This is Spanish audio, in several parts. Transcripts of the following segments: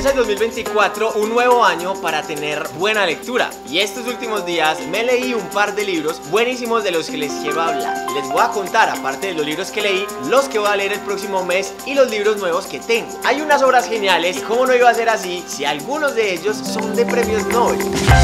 Comienza el 2024, un nuevo año para tener buena lectura. Y estos últimos días me leí un par de libros buenísimos de los que les quiero hablar. Les voy a contar, aparte de los libros que leí, los que voy a leer el próximo mes y los libros nuevos que tengo. Hay unas obras geniales y cómo no iba a ser así si algunos de ellos son de premios Nobel.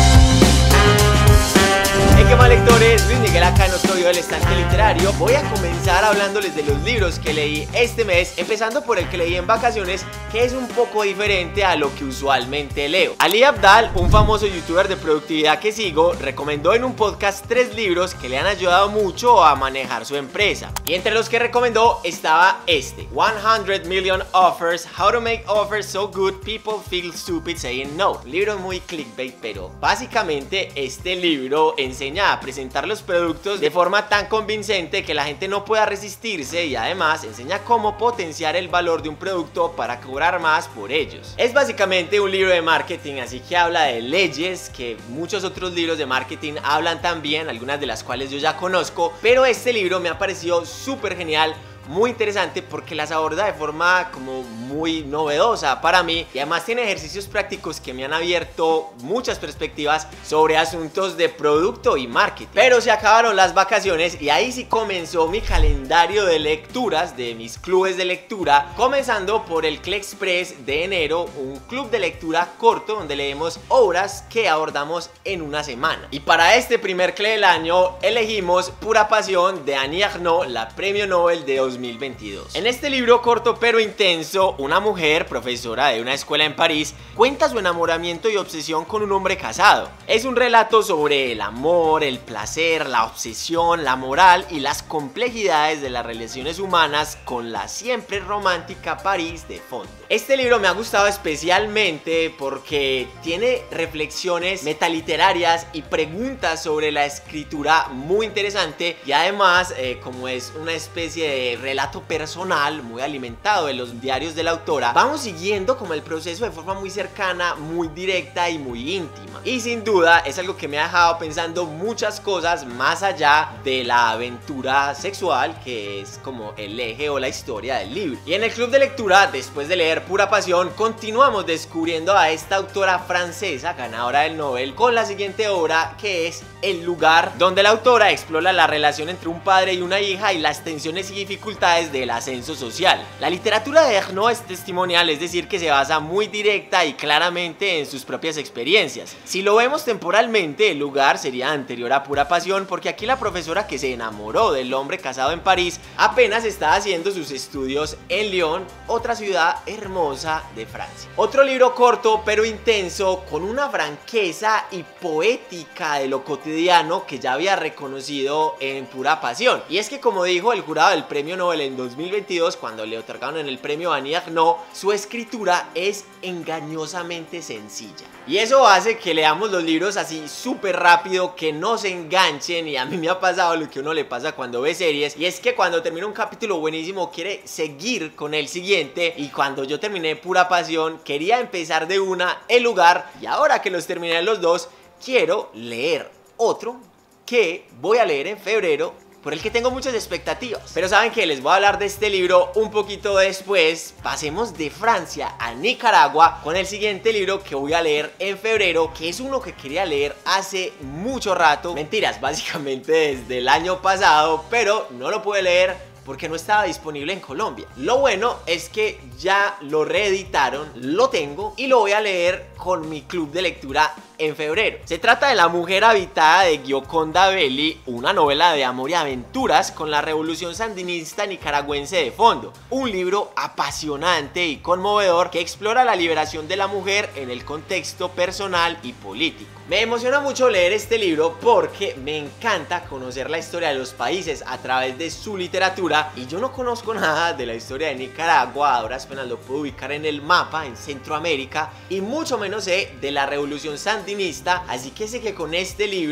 ¿Qué más, lectores? Luis Miguel acá en otro video del Estante Literario. Voy a comenzar hablándoles de los libros que leí este mes, empezando por el que leí en vacaciones, que es un poco diferente a lo que usualmente leo. Ali Abdaal, un famoso youtuber de productividad que sigo, recomendó en un podcast 3 libros que le han ayudado mucho a manejar su empresa. Y entre los que recomendó estaba este, 100 Million Offers, How to Make Offers So Good People Feel Stupid Saying No. Un libro muy clickbait, pero básicamente este libro enseña a presentar los productos de forma tan convincente que la gente no pueda resistirse, y además enseña cómo potenciar el valor de un producto para cobrar más por ellos. Es básicamente un libro de marketing, así que habla de leyes que muchos otros libros de marketing hablan también, algunas de las cuales yo ya conozco, pero este libro me ha parecido súper genial, muy interesante porque las aborda de forma como muy novedosa para mí, y además tiene ejercicios prácticos que me han abierto muchas perspectivas sobre asuntos de producto y marketing. Pero se acabaron las vacaciones y ahí sí comenzó mi calendario de lecturas de mis clubes de lectura, comenzando por el Clexpress de enero, un club de lectura corto donde leemos obras que abordamos en una semana. Y para este primer cle del año elegimos Pura Pasión de Annie Ernaux, la premio Nobel de 2022. En este libro corto pero intenso, una mujer, profesora de una escuela en París, cuenta su enamoramiento y obsesión con un hombre casado. Es un relato sobre el amor, el placer, la obsesión, la moral y las complejidades de las relaciones humanas con la siempre romántica París de fondo. Este libro me ha gustado especialmente porque tiene reflexiones metaliterarias y preguntas sobre la escritura muy interesante, y además como es una especie de relato personal muy alimentado de los diarios de la autora, vamos siguiendo como el proceso de forma muy cercana, muy directa y muy íntima. Y sin duda es algo que me ha dejado pensando muchas cosas más allá de la aventura sexual, que es como el eje o la historia del libro. Y en el club de lectura, después de leer Pura Pasión, continuamos descubriendo a esta autora francesa ganadora del Nobel con la siguiente obra, que es El lugar, donde la autora explora la relación entre un padre y una hija y las tensiones y dificultades del ascenso social. La literatura de Ernaux es testimonial, es decir, que se basa muy directa y claramente en sus propias experiencias. Si lo vemos temporalmente, El lugar sería anterior a Pura Pasión, porque aquí la profesora que se enamoró del hombre casado en París apenas está haciendo sus estudios en Lyon, otra ciudad hermosa de Francia. Otro libro corto pero intenso, con una franqueza y poética de lo cotidiano que ya había reconocido en Pura Pasión. Y es que, como dijo el jurado del premio Nobel en 2022 cuando le otorgaron en el premio Annie Ernaux, su escritura es engañosamente sencilla. Y eso hace que leamos los libros así súper rápido, que no se enganchen. Y a mí me ha pasado lo que a uno le pasa cuando ve series, y es que cuando termina un capítulo buenísimo quiere seguir con el siguiente, y cuando yo terminé Pura Pasión quería empezar de una El lugar, y ahora que los terminé los dos quiero leer otro que voy a leer en febrero, por el que tengo muchas expectativas. Pero saben que les voy a hablar de este libro un poquito después. Pasemos de Francia a Nicaragua con el siguiente libro que voy a leer en febrero, que es uno que quería leer hace mucho rato. Mentiras, básicamente desde el año pasado, pero no lo pude leer porque no estaba disponible en Colombia. Lo bueno es que ya lo reeditaron, lo tengo y lo voy a leer con mi club de lectura en febrero. Se trata de La mujer habitada de Gioconda Belli, una novela de amor y aventuras con la revolución sandinista nicaragüense de fondo. Un libro apasionante y conmovedor que explora la liberación de la mujer en el contexto personal y político. Me emociona mucho leer este libro porque me encanta conocer la historia de los países a través de su literatura, y yo no conozco nada de la historia de Nicaragua. Ahora apenas lo puedo ubicar en el mapa en Centroamérica, y mucho menos sé de la revolución sandinista, así que sé que con este libro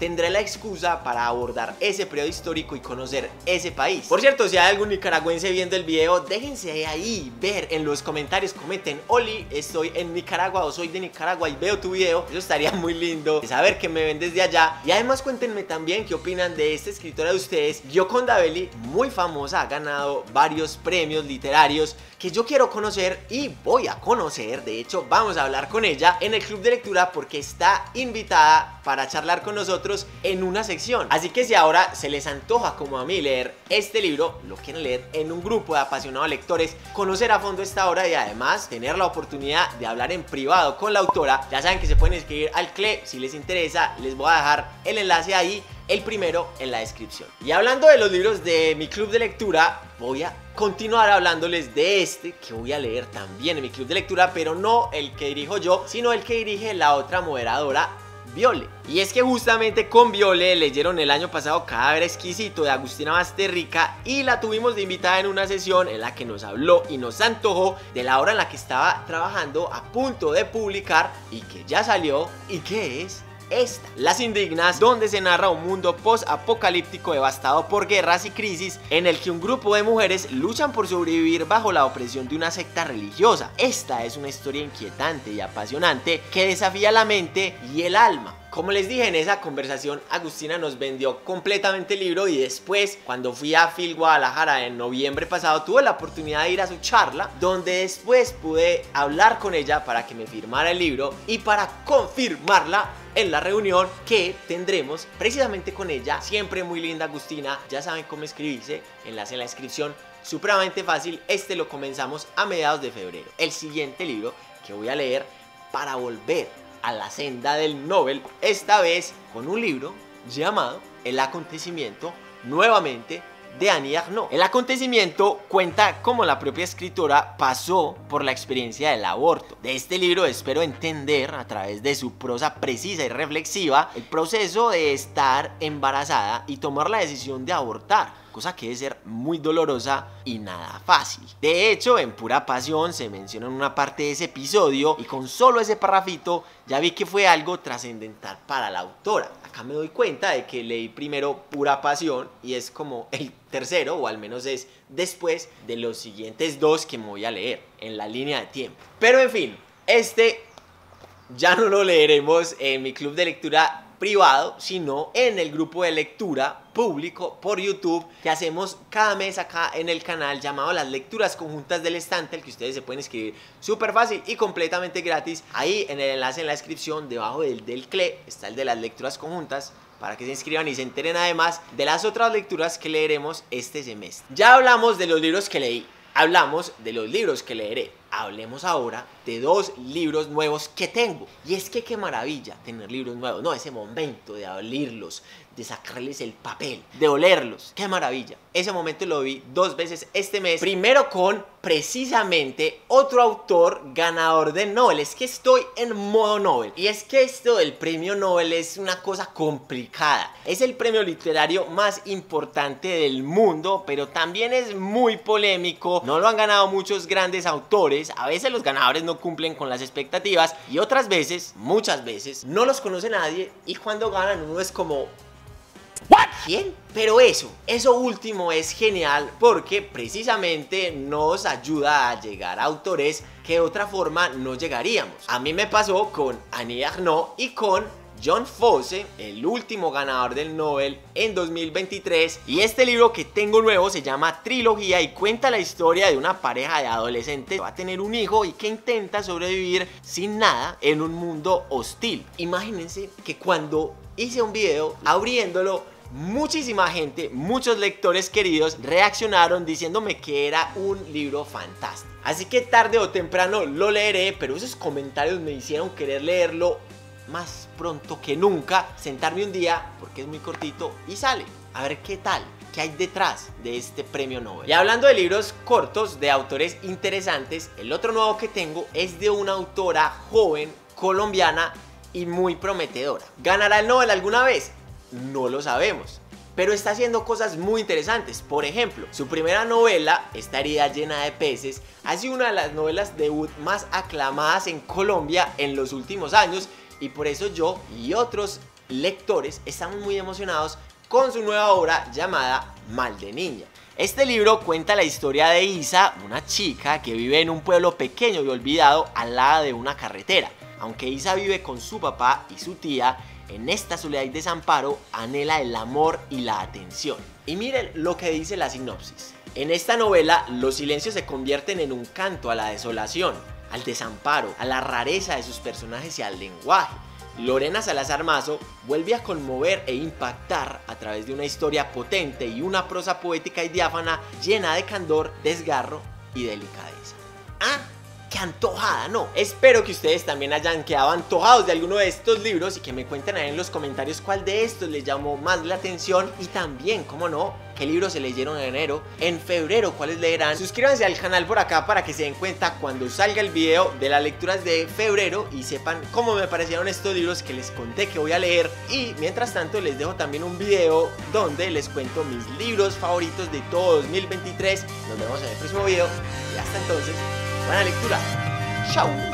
tendré la excusa para abordar ese periodo histórico y conocer ese país. Por cierto, si hay algún nicaragüense viendo el video, déjense ahí ver en los comentarios, comenten: Oli, estoy en Nicaragua o soy de Nicaragua y veo tu video. Eso estaría muy lindo, saber que me ven desde allá. Y además cuéntenme también qué opinan de esta escritora de ustedes, Gioconda Belli, muy famosa, ha ganado varios premios literarios que yo quiero conocer y voy a conocer. De hecho, vamos a hablar con ella en el club de lectura porque está invitada para charlar con nosotros en una sección. Así que si ahora se les antoja como a mí leer este libro, lo quieren leer en un grupo de apasionados lectores, conocer a fondo esta obra y además tener la oportunidad de hablar en privado con la autora, ya saben que se pueden escribir al CLE si les interesa. Les voy a dejar el enlace ahí, el primero en la descripción. Y hablando de los libros de mi club de lectura, voy a continuar hablándoles de este que voy a leer también en mi club de lectura, pero no el que dirijo yo, sino el que dirige la otra moderadora, Viole. Y es que justamente con Viole leyeron el año pasado Cadáver Exquisito de Agustina Basterrica y la tuvimos de invitada en una sesión en la que nos habló y nos antojó de la obra en la que estaba trabajando a punto de publicar y que ya salió, y que es esta, Las Indignas, donde se narra un mundo post-apocalíptico devastado por guerras y crisis en el que un grupo de mujeres luchan por sobrevivir bajo la opresión de una secta religiosa. Esta es una historia inquietante y apasionante que desafía la mente y el alma. Como les dije en esa conversación, Agustina nos vendió completamente el libro y después, cuando fui a Phil Guadalajara en noviembre pasado, tuve la oportunidad de ir a su charla, donde después pude hablar con ella para que me firmara el libro y para confirmarla en la reunión que tendremos precisamente con ella. Siempre muy linda Agustina, ya saben cómo escribirse, enlace en la descripción, supremamente fácil. Este lo comenzamos a mediados de febrero. El siguiente libro que voy a leer para volver a la senda del Nobel, esta vez con un libro llamado El Acontecimiento, nuevamente de Annie Ernaux. El Acontecimiento cuenta cómo la propia escritora pasó por la experiencia del aborto. De este libro espero entender, a través de su prosa precisa y reflexiva, el proceso de estar embarazada y tomar la decisión de abortar, cosa que debe ser muy dolorosa y nada fácil. De hecho, en Pura Pasión se menciona en una parte de ese episodio y con solo ese parrafito ya vi que fue algo trascendental para la autora. Acá me doy cuenta de que leí primero Pura Pasión y es como el tercero, o al menos es después de los siguientes dos que me voy a leer en la línea de tiempo. Pero en fin, este ya no lo leeremos en mi club de lectura privado, sino en el grupo de lectura público por YouTube que hacemos cada mes acá en el canal, llamado Las Lecturas Conjuntas del Estante, el que ustedes se pueden escribir súper fácil y completamente gratis. Ahí en el enlace en la descripción, debajo del CLE, está el de las lecturas conjuntas, para que se inscriban y se enteren además de las otras lecturas que leeremos este semestre. Ya hablamos de los libros que leí, hablamos de los libros que leeré. Hablemos ahora de dos libros nuevos que tengo. Y es que qué maravilla tener libros nuevos, no, ese momento de abrirlos, de sacarles el papel, de olerlos, qué maravilla. Ese momento lo vi dos veces este mes. Primero con precisamente otro autor ganador del Nobel. Es que estoy en modo Nobel. Y es que esto del premio Nobel es una cosa complicada. Es el premio literario más importante del mundo, pero también es muy polémico. No lo han ganado muchos grandes autores. A veces los ganadores no cumplen con las expectativas y otras veces, muchas veces, no los conoce nadie y cuando ganan uno es como... ¿What? ¿Quién? Pero eso último es genial porque precisamente nos ayuda a llegar a autores que de otra forma no llegaríamos. A mí me pasó con Annie Ernaux y con John Fosse, el último ganador del Nobel en 2023. Y este libro que tengo nuevo se llama Trilogía y cuenta la historia de una pareja de adolescentes que va a tener un hijo y que intenta sobrevivir sin nada en un mundo hostil. Imagínense que cuando hice un video abriéndolo, muchísima gente, muchos lectores queridos reaccionaron diciéndome que era un libro fantástico. Así que tarde o temprano lo leeré, pero esos comentarios me hicieron querer leerlo más pronto que nunca, sentarme un día porque es muy cortito y sale. A ver qué tal, qué hay detrás de este premio Nobel. Y hablando de libros cortos de autores interesantes, el otro nuevo que tengo es de una autora joven colombiana y muy prometedora. ¿Ganará el Nobel alguna vez? No lo sabemos, pero está haciendo cosas muy interesantes. Por ejemplo, su primera novela, Esta herida llena de peces, ha sido una de las novelas debut más aclamadas en Colombia en los últimos años y por eso yo y otros lectores estamos muy emocionados con su nueva obra llamada Mal de Niña. Este libro cuenta la historia de Isa, una chica que vive en un pueblo pequeño y olvidado al lado de una carretera. Aunque Isa vive con su papá y su tía, en esta soledad y desamparo anhela el amor y la atención. Y miren lo que dice la sinopsis. En esta novela, los silencios se convierten en un canto a la desolación, al desamparo, a la rareza de sus personajes y al lenguaje. Lorena Salazar Mazo vuelve a conmover e impactar a través de una historia potente y una prosa poética y diáfana llena de candor, desgarro y delicadeza. ¡Ah! ¡Qué antojada! No, espero que ustedes también hayan quedado antojados de alguno de estos libros y que me cuenten ahí en los comentarios cuál de estos les llamó más la atención y también, cómo no, qué libros se leyeron en enero, en febrero cuáles leerán. Suscríbanse al canal por acá para que se den cuenta cuando salga el video de las lecturas de febrero y sepan cómo me parecieron estos libros que les conté que voy a leer. Y mientras tanto les dejo también un video donde les cuento mis libros favoritos de todo 2023. Nos vemos en el próximo video y hasta entonces, buena lectura. ¡Chao!